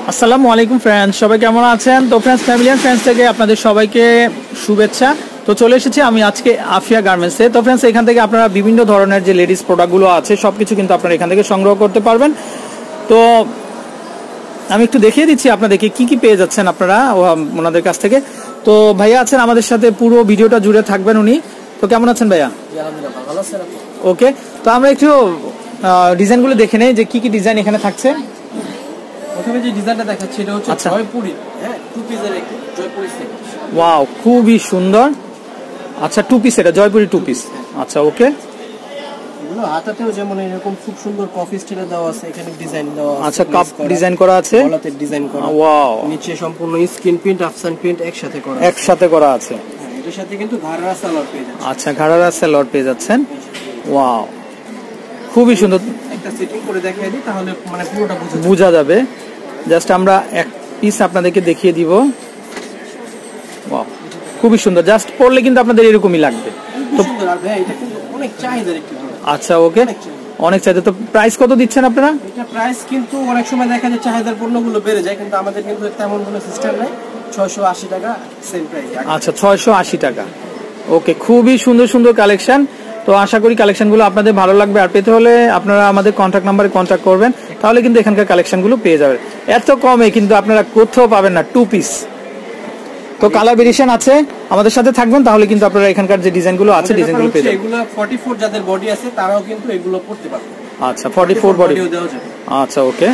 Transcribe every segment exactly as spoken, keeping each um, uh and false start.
আসসালামু আলাইকুম ফ্রেন্ডস, সবাই কেমন আছেন? তো ফ্রেন্ডস, ফ্যামিলি এন্ড ফ্রেন্ডস থেকে আপনাদের সবাইকে শুভেচ্ছা। তো চলে এসেছি আমি আজকে আফিয়া গার্মেন্টসে। তো ফ্রেন্ডস, এখান থেকে আপনারা বিভিন্ন ধরনের যে লেডিস প্রোডাক্টগুলো আছে সব কিছু কিন্তু আপনারা এখান থেকে সংগ্রহ করতে পারবেন। তো আমি একটু দেখিয়ে দিচ্ছি আপনাদেরকে কি কি পেয়ে যাচ্ছেন আপনারা ওনাদের কাছ থেকে। তো ভাইয়া আছেন আমাদের সাথে, পুরো ভিডিওটা জুড়ে থাকবেন উনি। তো কেমন আছেন ভাইয়া? ওকে, তো আমরা একটু ডিজাইনগুলো দেখে নেই যে কি কি ডিজাইন এখানে থাকছে। প্রথমে যে ডিজাইনটা দেখাচ্ছি এটা হচ্ছে জয়পুরি, হ্যাঁ, টু পিসের একটা জয়পুরি সেট। ওয়াও, খুবই সুন্দর। আচ্ছা, টু পিস, এটা জয়পুরি টু পিস। আচ্ছা, ওকে। এগুলো হাতাতেও যেমন এরকম খুব সুন্দর কফি স্টাইলে দেওয়া আছে, এখানে ডিজাইন দেওয়া আছে। আচ্ছা, কাপ ডিজাইন করা আছে, গলাতে ডিজাইন করা। ওয়াও, নিচে সম্পূর্ণ স্ক্রিন প্রিন্ট আফসান প্রিন্ট একসাথে করা একসাথে করা আছে। হ্যাঁ, এর সাথে কিন্তু ঘাড়া সালোয়ার পেয়ে যাচ্ছেন। আচ্ছা, ঘাড়া সালোয়ার পেয়ে যাচ্ছেন। ওয়াও, খুবই সুন্দর। একটা সেটিং করে দেখাই দিই তাহলে মানে পুরোটা বোঝা যাবে। জাস্ট আমরা এক পিস আপনাদেরকে দেখিয়ে দিব। ওয়াও, খুবই সুন্দর। জাস্ট পরলে কিন্তু আপনাদের এরকমই লাগবে। তো সুন্দর। আর ভাই এটা কিন্তু অনেক চাহিদা একটু। আচ্ছা, ওকে, অনেক চাহিদা। তো প্রাইস কত দিচ্ছেন আপনারা? এটা প্রাইস কিন্তু অনেক সময় দেখা যায় চাহিদার পণ্যগুলো বেড়ে যায়, কিন্তু আমাদের কিন্তু তেমন কোনো সিস্টেম নাই। ছয়শো আশি টাকা সেম প্রাইস। আচ্ছা, ছয়শো আশি টাকা। ওকে, খুবই সুন্দর সুন্দর কালেকশন। তো আশা করি কালেকশনগুলো আপনাদের ভালো লাগবে। আর পেতে হলে আপনারা আমাদের কন্ট্যাক্ট নাম্বারে কন্ট্যাক্ট করবেন, তাহলে কিন্তু এখানকার কালেকশনগুলো পেয়ে যাবেন। এত কমে কিন্তু আপনারা কোথাও পাবেন না, টু পিস। তো কালার ভেরিয়েশন আছে, আমাদের সাথে থাকবেন তাহলে কিন্তু আপনারা এখানকার যে ডিজাইনগুলো আছে ডিজাইনগুলো পেয়ে যাবেন। এগুলো চুয়াল্লিশ যাদের বডি আছে তারাও কিন্তু এগুলো পড়তে পারবে। আচ্ছা, চুয়াল্লিশ বডি। আচ্ছা, ওকে।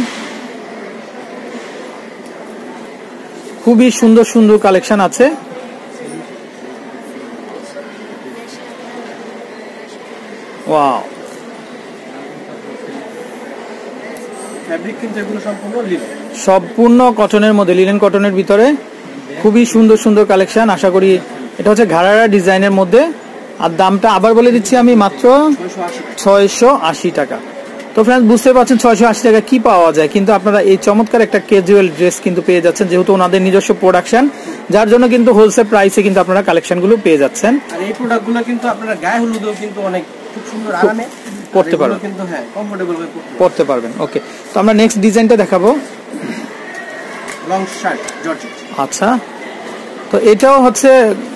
খুবই সুন্দর সুন্দর কালেকশন আছে। ওয়াও, ফ্যাব্রিক কিন্তু এগুলো সম্পূর্ণ লিনেন, সম্পূর্ণ কটনের মধ্যে, লিনেন কটনের ভিতরে খুবই সুন্দর সুন্দর কালেকশন। আশা করি এটা হচ্ছে ঘাড়ারা ডিজাইনের মধ্যে। আর দামটা আবার বলে দিচ্ছি আমি, মাত্র ছয়শো আশি টাকা। তো ফ্রেন্ডস, বুঝতে পারছেন ছয়শো আশি টাকা কি পাওয়া যায়, কিন্তু আপনারা এই চমৎকার একটা ক্যাজুয়াল ড্রেস কিন্তু পেয়ে যাচ্ছেন, যেহেতু ওনাদের নিজস্ব প্রোডাকশন, যার জন্য কিন্তু হোলসেল প্রাইসে কিন্তু আপনারা কালেকশনগুলো পেয়ে যাচ্ছেন। আর এই প্রোডাক্টগুলো কিন্তু আপনারা গায়ে হলুদেও কিন্তু অনেক খুব সুন্দর আরামে পড়তে পারবেন, কিন্তু হ্যাঁ কমফোর্টেবল ভাবে পড়তে পারবেন। ওকে, তো আমরা নেক্সট ডিজাইনটা দেখাবো। Long shirt georgette. আচ্ছা, তো এটাও হচ্ছে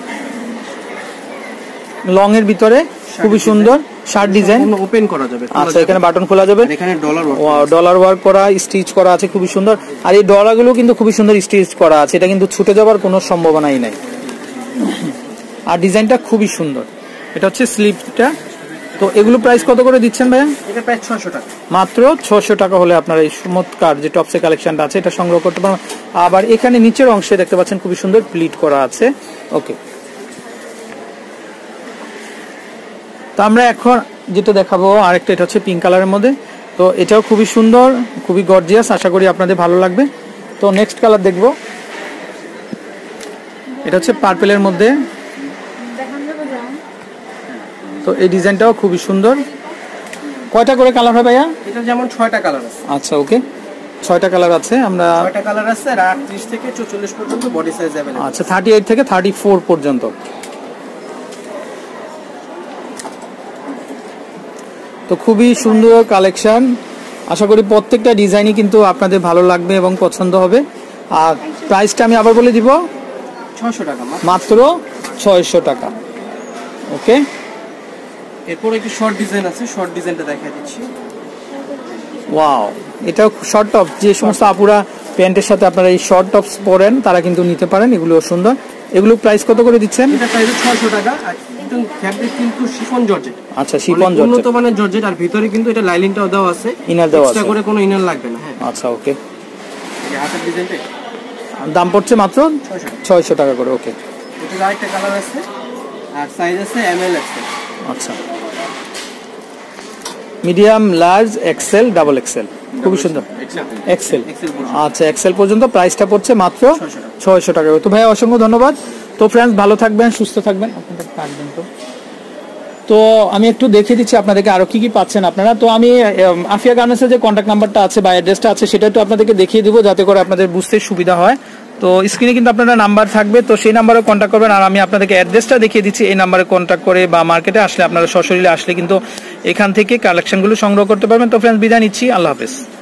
লং এর ভিতরে খুবই সুন্দর শার্ট ডিজাইন, ওপেন করা যাবে। আচ্ছা, এখানে বাটন খোলা যাবে, এখানে ডলার ওয়ার্ক, ডলার ওয়ার্ক করা, স্টিচ করা আছে, খুবই সুন্দর। আর এই ডলারগুলো কিন্তু খুবই সুন্দর স্টিচ করা আছে, এটা কিন্তু ছুটে যাওয়ার কোনো সম্ভাবনাই নাই। আর ডিজাইনটা খুবই সুন্দর। এটা হচ্ছে স্লিপটা। তো এগুলো প্রাইস কত করে দিচ্ছেন ভাইয়া? এটা প্রাইস ছয়শো টাকা। মাত্র ছয়শো টাকা হলে আপনারা এই চমৎকার যে টপসের কালেকশনটা আছে এটা সংগ্রহ করতে পারবেন। আবার এখানে নিচের অংশে দেখতে পাচ্ছেন খুবই সুন্দর প্লিট করা আছে। ওকে, তো আমরা এখন যেটা দেখাবো আরেকটা, এটা হচ্ছে পিঙ্ক কালারের মধ্যে। তো এটাও খুবই সুন্দর, খুবই গর্জিয়াস, আশা করি আপনাদের ভালো লাগবে। তো নেক্সট কালার দেখব, এটা হচ্ছে পার্পেলের মধ্যে। তো এই ডিজাইনটাও খুবই সুন্দর। কয়টা করে কালার হয় ভাইয়া? এটা যেমন ছয়টা কালার আছে। আচ্ছা, ওকে, ছয়টা কালার আছে। আমরা ছয়টা কালার আছে, আর আটত্রিশ থেকে চৌচল্লিশ পর্যন্ত বডি সাইজ अवेलेबल। আচ্ছা, আটত্রিশ থেকে চৌত্রিশ পর্যন্ত। তো খুবই সুন্দর কালেকশন, আশা করি প্রত্যেকটা ডিজাইনই কিন্তু আপনাদের ভালো লাগবে এবং পছন্দ হবে। আর প্রাইসটা আমি আবার বলে দিব, ছয়শো টাকা, মাত্র ছয়শো টাকা। ওকে, এরপর একটি শর্ট ডিজাইন আছে, শর্ট ডিজাইনটা দেখাই দিচ্ছি। ওয়াও, এটাও শর্ট টপ। যে সমস্ত আপুরা প্যান্টের সাথে আপনারা এই শর্ট টপস পরেন তারা কিন্তু নিতে পারেন, এগুলো সুন্দর। এগুলো প্রাইস কত করে দিচ্ছেন? এটা প্রাইস ছয়শো টাকা। আর একদম ফ্যাব্রিক কিন্তু শিফন জর্জেট। আচ্ছা, শিফন জর্জেট, উন্নত মানের জর্জেট। আর ভিতরে কিন্তু এটা লাইলিংটাও দেওয়া আছে, ইনার দেওয়া আছে, এক্সট্রা করে কোনো ইনার লাগবে না। হ্যাঁ, আচ্ছা, ওকে। এই হাতের ডিজাইনটা দাম পড়ছে মাত্র ছয়শো টাকা করে। ওকে, এটা আরেকটা কালার আছে, আর সাইজ আছে এম এল এক্সেল। আচ্ছা, medium, large, XL, double XL, খুবই সুন্দর। এক্সেল, আচ্ছা, এক্সেল পর্যন্ত প্রাইসটা পড়ছে মাত্র ছয়শো টাকা। তো ভাই অসংখ্য ধন্যবাদ। তো ফ্রেন্ডস, ভালো থাকবেন, সুস্থ থাকবেন। আপনাদের থাকবেন। তো তো আমি একটু দেখিয়ে দিচ্ছি আপনাদেরকে আরো কি কি পাচ্ছেন আপনারা। তো আমি আফিয়া গার্মেন্টসের যে কন্ট্যাক্ট নাম্বারটা আছে বা অ্যাড্রেসটা আছে সেটা একটু আপনাদেরকে দেখিয়ে দিব, যাতে করে আপনাদের বুঝতে সুবিধা হয়। তো স্ক্রিনে কিন্তু আপনারা নাম্বার থাকবে, তো সেই নাম্বারে কন্ট্যাক্ট করবেন। আর আমি আপনাদেরকে অ্যাড্রেসটা দেখিয়ে দিচ্ছি, এই নাম্বারে কন্ট্যাক্ট করে বা মার্কেটে আসলে আপনারা সশরীরে আসলে কিন্তু এখান থেকে কালেকশনগুলো সংগ্রহ করতে পারবেন। তো ফ্রেন্ডস, বিদায় নিচ্ছি, আল্লাহ হাফেজ।